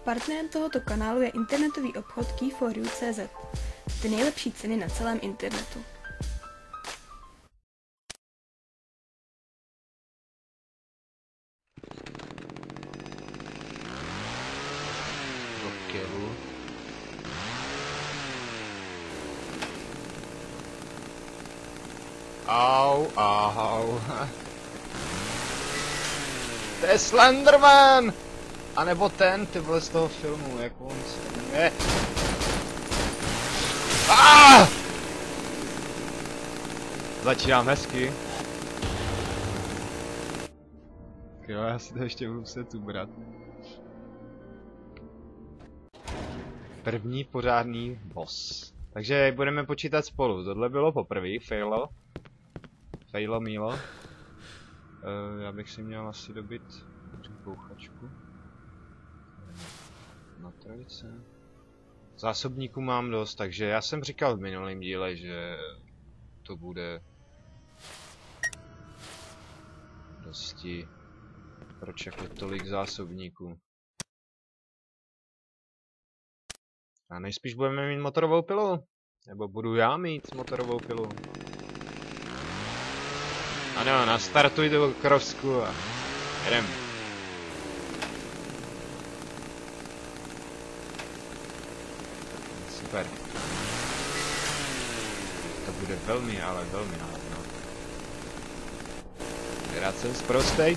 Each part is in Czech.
Partnerem tohoto kanálu je internetový obchod Key4U.cz. Ty nejlepší ceny na celém internetu. Au, au. To je Slenderman! A nebo ten, ty vole z toho filmu, jak on se jmenuje. Začínám hezky. Jo, já si to ještě budu muset ubrat. První pořádný boss. Takže budeme počítat spolu. Tohle bylo poprvé, failo. Failo mílo. Já bych si měl asi dobit bouchačku. Na trojice. Zásobníků mám dost, takže já jsem říkal v minulém díle, že to bude dosti. Proč jako tolik zásobníků? A nejspíš budeme mít motorovou pilu. Nebo budu já mít motorovou pilu. Ano, nastartuj tu krovsku a jedem. Super. To bude velmi, ale velmi náhodno. Rád jsem sprostej.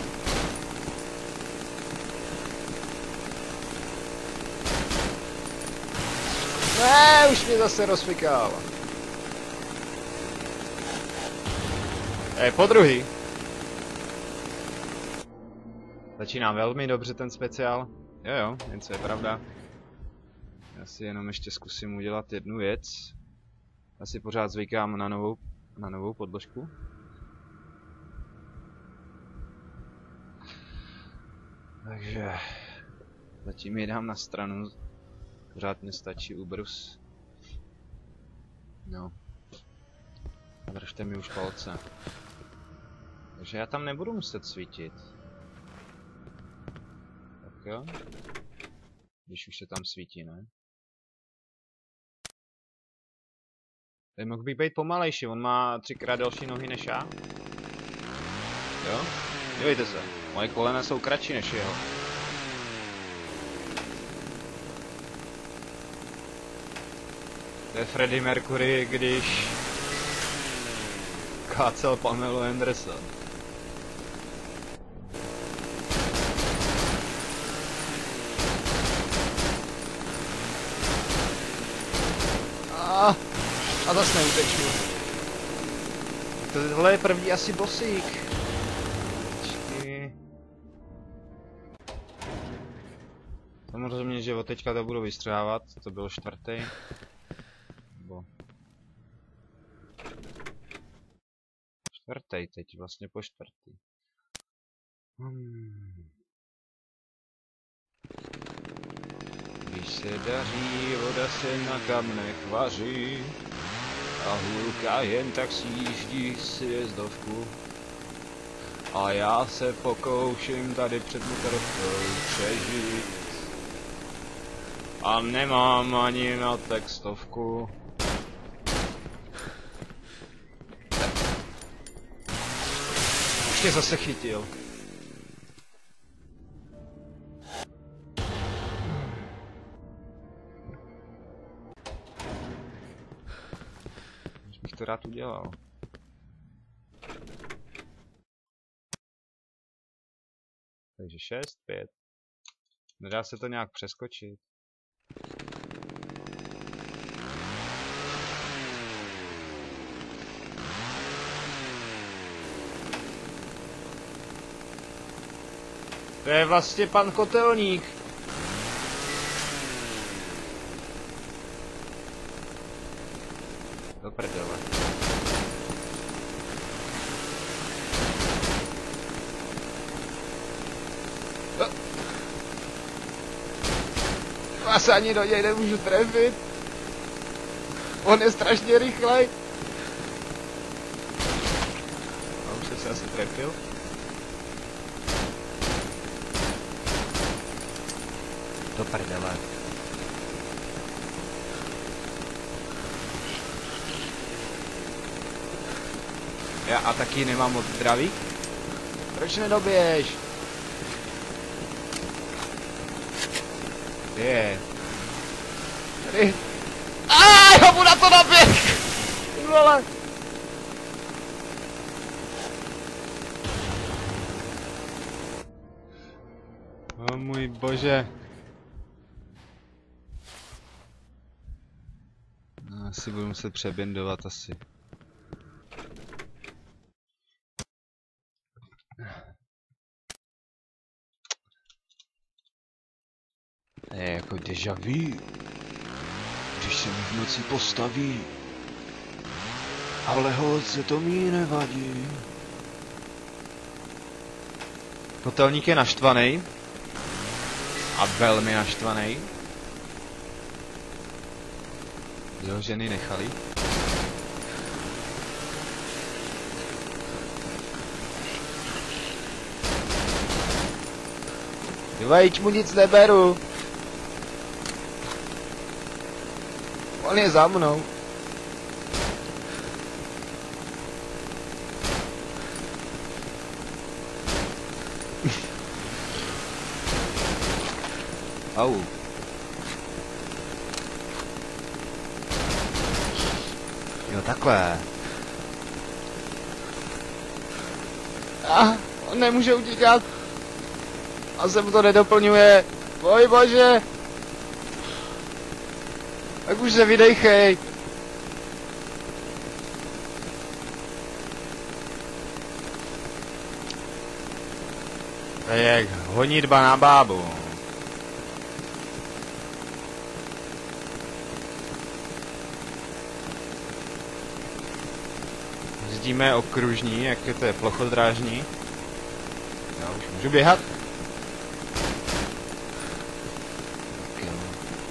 Ne, už mě zase rozfikal. Po druhý. Začíná velmi dobře ten speciál. Jo, něco je pravda. Já si jenom ještě zkusím udělat jednu věc. Já si pořád zvykám na novou podložku. Takže zatím ji dám na stranu. Pořád mi stačí ubrus. No. Držte mi už palce. Takže já tam nebudu muset svítit. Tak jo. Když už se tam svítí, ne? Tady mohl by být pomalejší, on má 3x delší nohy než já. Jo? Dívejte se, moje kolena jsou kratší než jeho. To je Freddie Mercury, když kácel Pamelu Anderson. A zase neuteču. Tohle je první asi bosík. Samozřejmě, že od teďka to budu vystřávat. To byl čtvrtý. Čtvrtý teď, vlastně po čtvrtý. Když se daří, voda se na kamnech vaří a hůlka jen tak sjíždí sjezdovku. A já se pokouším tady před motorovkou přežít. A nemám ani na textovku. Už tě zase chytil. Už bych to rád udělal. Takže 6, 5. Nedá se to nějak přeskočit. To je vlastně pan Kotelník. Do prdele. Vás ani do něj nemůžu trefit. On je strašně rychlej. A už jsem se asi trefil. Do prdele. Já a taky nemám moc zdraví? Proč nedoběž? Kde je? Tady. Já mu na to naběh! Vole! O můj bože. No, asi budu muset přebindovat asi. To je jako déjà vu. Když se mi v noci postaví. Ale holce, to mi nevadí. Kotelník je naštvaný. A velmi naštvaný. Jeho ženy nechali. Vejď, mu nic neberu. On je za mnou. Au. Jo, takhle. On nemůže utíkat. A se mu to nedoplňuje. Boj bože. Tak už se vydejchej. To je jak honitba na bábu. Jezdíme okružní, jak je to je plochodrážní. Já už můžu běhat. Tak jo.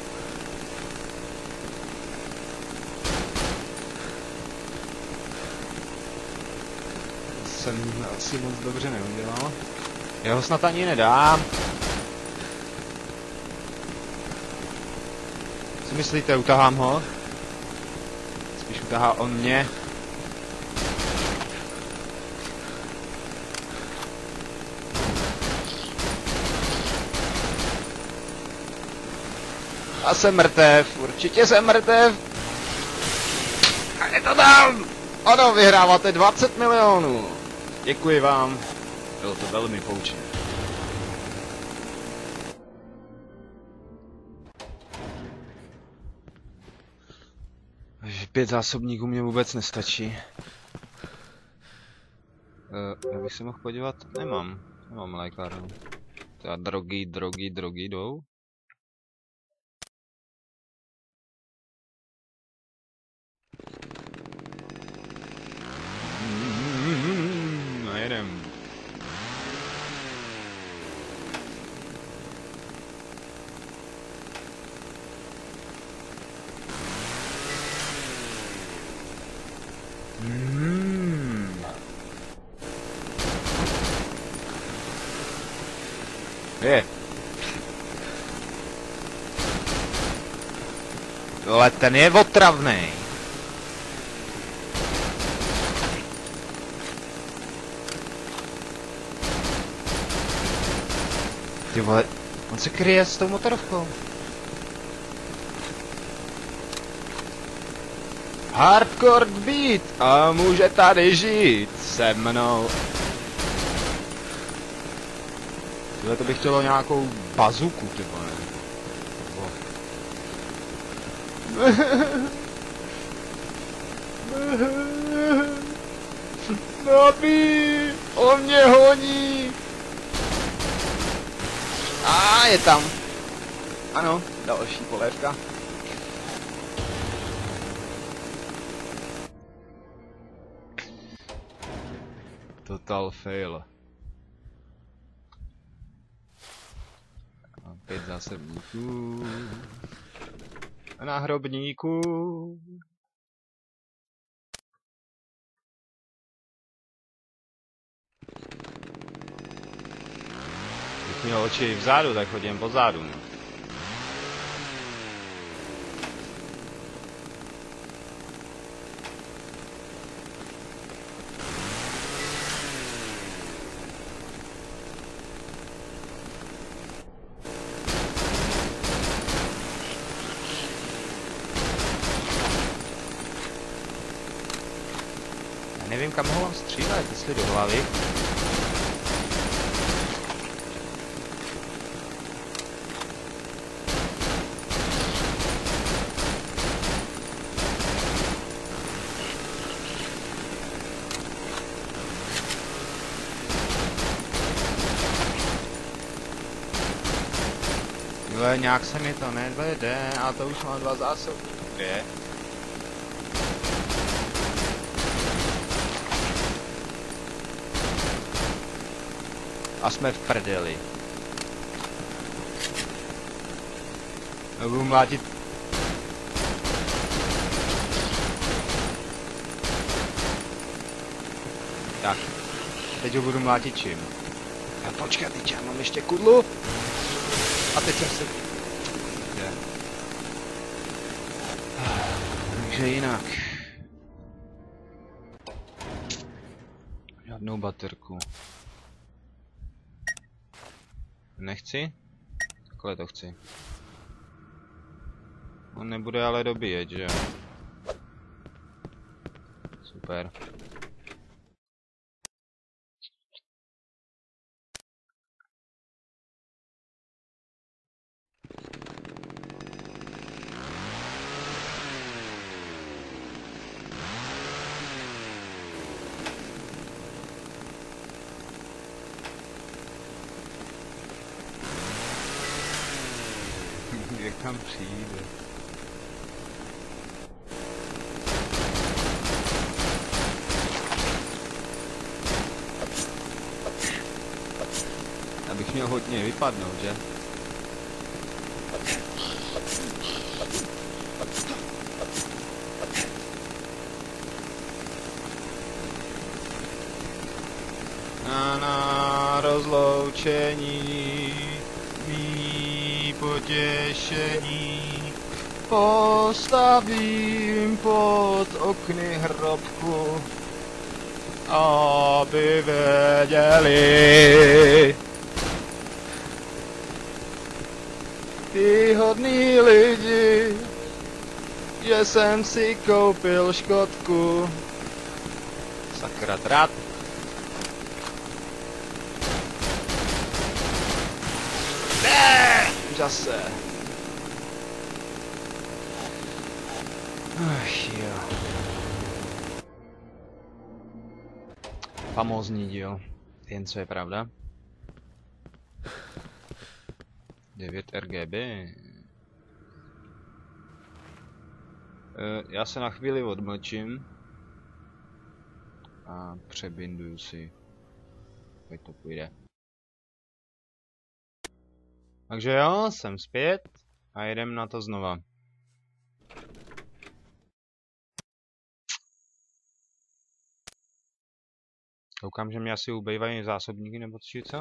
Jsem asi moc dobře neudělal. Já ho snad ani nedám. Co myslíte, utahám ho? Spíš utahá on mě. A jsem mrtev, určitě jsem mrtev. A je to tam! Ano, vyhráváte 20 milionů. Děkuji vám. Bylo to velmi poučné. Takže 5 zásobníků mě vůbec nestačí. Já bych se mohl podívat? Nemám lékárnu. Teda drogy jdou. No jedem. Je. Ale ten je otravnej. Ty vole, on se kryje s tou motorovkou. Hardcore beat a může tady žít se mnou. Tohle to by chtělo nějakou bazuku, ty vole. Nabí, on mě honí. Je tam. Ano, další polévka. Total fail. 5 zásobníků. Na hrobníku. Kdybych měl oči vzadu, tak chodím pozadu. nevím, kam ho mám střílet, jestli do hlavy. Ale nějak se mi to nevede a to už mám 2 zásobníky. Kde? A jsme v prdeli. Budu mlátit. Tak. Teď ho budu mlátit čím? A počkat, teď já mám ještě kudlu. A teď jsem si... Je. Takže jinak. Žádnou baterku. Nechci? Takhle to chci. On nebude ale dobíjet, že jo? Super. Jak tam přijde? Abych měl hodně vypadnout, že? Na rozloučení mý potěšení postavím pod okny hrobku, aby věděli ty hodný lidi, že jsem si koupil Škodku. Sakra trát. Zase. Ach jo. Famózní díl. Jen co je pravda. 9 RGB. Já se na chvíli odmlčím. A přebinduju si. Jak to půjde. Takže jo, jsem zpět a jedem na to znova. Koukám, že mi asi ubejvají zásobníky nebo co?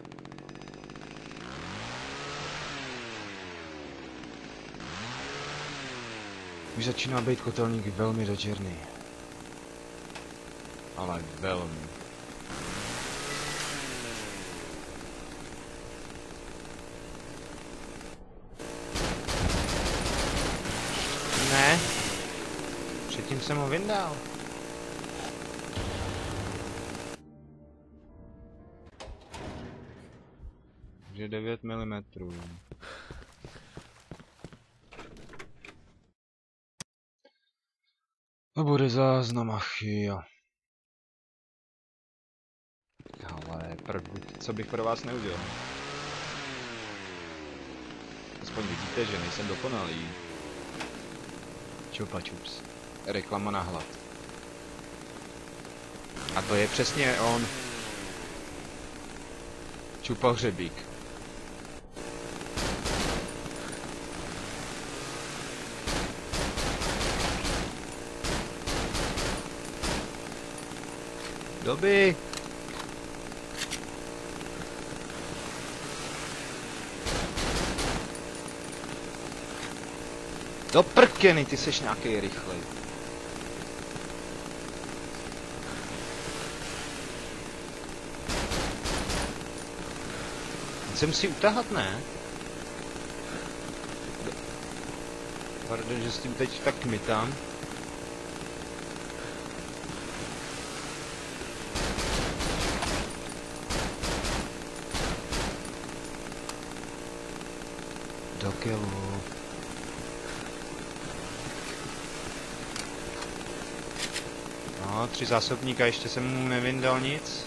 Už začíná být kotelník velmi dočerný. Ale velmi. Ne. Předtím jsem ho vyndal. Takže 9 mm. To bude záznam, ach jo. Ale co bych pro vás neudělal. Aspoň vidíte, že nejsem dokonalý. Čupa čups. Reklama na hlad. A to je přesně on. Čupa hřebík. Doby. Do prkeny, ty seš nějaký rychlej. Chcem si utahat, ne? Pardon, že s tím teď tak kmitám. Do kilu. No, 3 zásobníka, ještě jsem mu nevyndal nic.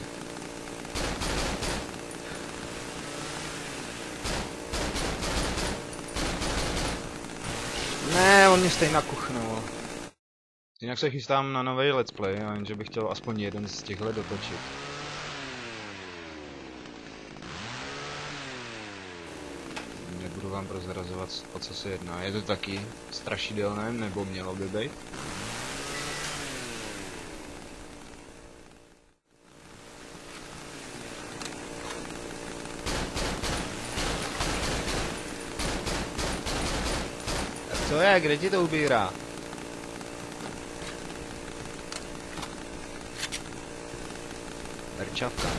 Ne, on mě stejně nakuchnul. Jinak se chystám na nový let's play, jenže bych chtěl aspoň jeden z těchhle dotočit. Nebudu vám prozrazovat, o co se jedná. Je to taky strašidelné, nebo mělo by být? Co je? Kde ti to ubírá? Rčavka.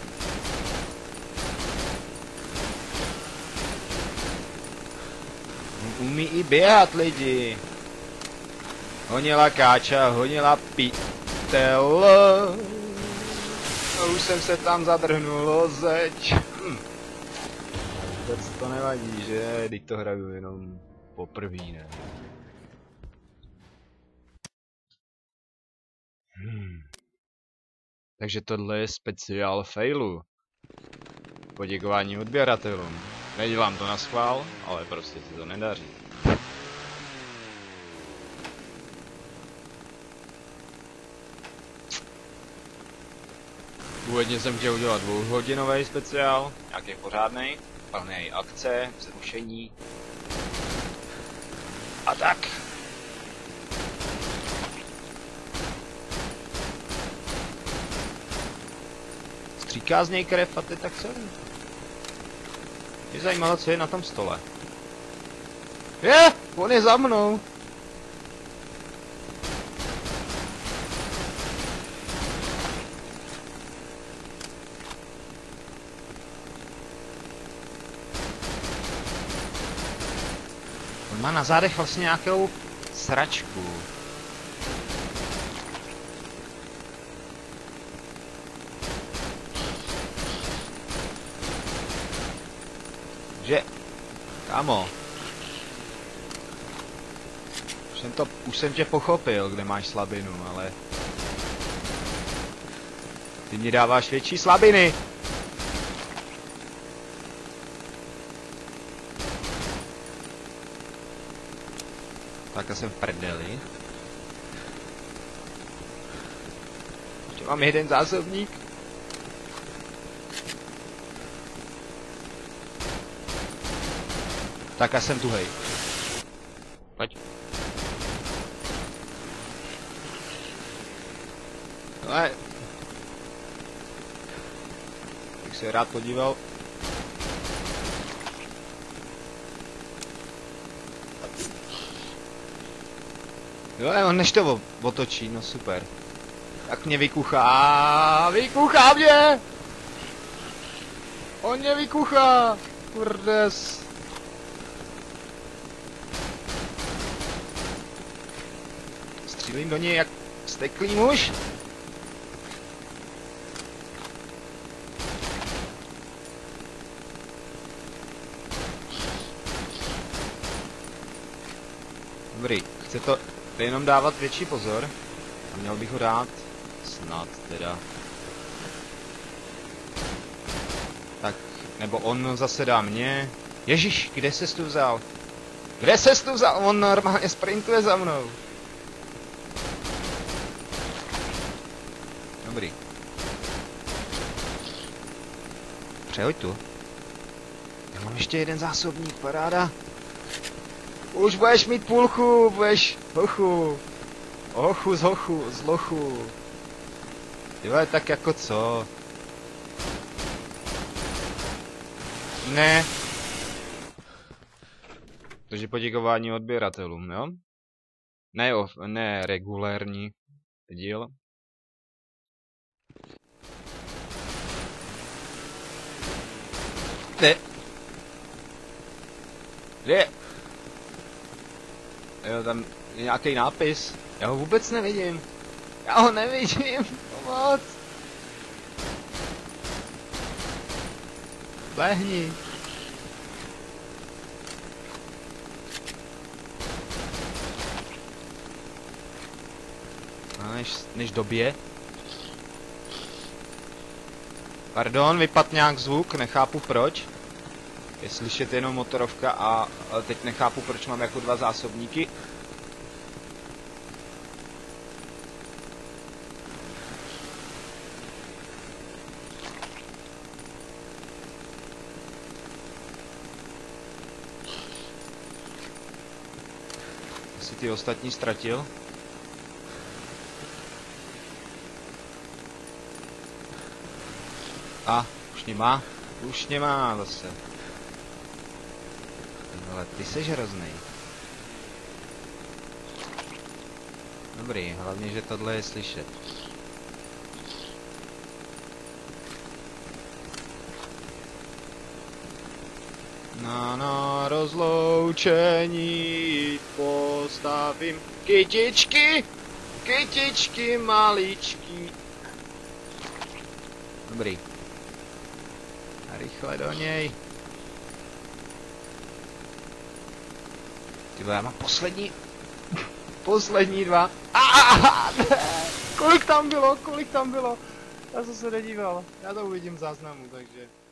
Umí i běhat lidi. Honila káča, honila pytel. Už jsem se tam zadrhnul o zeď. Vůbec to nevadí, že? Teď to hraju jenom poprvý, ne? Takže tohle je speciál failu. Poděkování odběratelům. Nedělám to na schvál, ale prostě se to nedaří. Původně jsem chtěl udělat 2hodinový speciál, nějaký pořádnej, plný akce, vzrušení. A tak. Stříká z něj krev a ty tak celý. Mě zajímalo, co je na tom stole. On je za mnou. On má na zádech vlastně nějakou sračku. Že? Kámo. Už jsem tě pochopil, kde máš slabinu, ale... Ty mi dáváš větší slabiny! Tak já jsem v prdeli. Ještě mám jeden zásobník. Tak já jsem tuhej. Pojď. Ale... Bych se rád podíval. Jo, on než to otočí, no super. Tak mě vykuchá, vykuchá mě! On mě vykuchá! Kurdes. Střílím do něj jak steklý muž. Dobrý, chce to jenom dávat větší pozor. A měl bych ho dát snad teda. Tak, nebo on zase dá mě. Ježíš, kde ses tu vzal? Kde ses tu vzal? On normálně sprintuje za mnou. Dobrý. Přehoď tu. Já mám ještě jeden zásobník, paráda. Už budeš mít půlku, budeš hochu. Hochu z hochu, z lochu. Jo, tak jako co? Ne. Takže poděkování odběratelům, jo? Ne regulérní díl. Ne. Ne. Jo, tam je nějaký nápis. Já ho vůbec nevidím. Já ho nevidím. Pomoc. Lehni. než dobije. Pardon, vypad nějak zvuk, nechápu proč. Je slyšet jenom motorovka a teď nechápu, proč mám jako dva zásobníky. Asi ty ostatní ztratil. A, už nemá zase. Ale ty seš hroznej. Dobrý, hlavně, že tohle je slyšet. Na rozloučení postavím kytičky maličky. Dobrý. A rychle do něj. Ty já mám poslední dva. Kolik tam bylo? Já jsem se nedíval. Já to uvidím v záznamu, takže...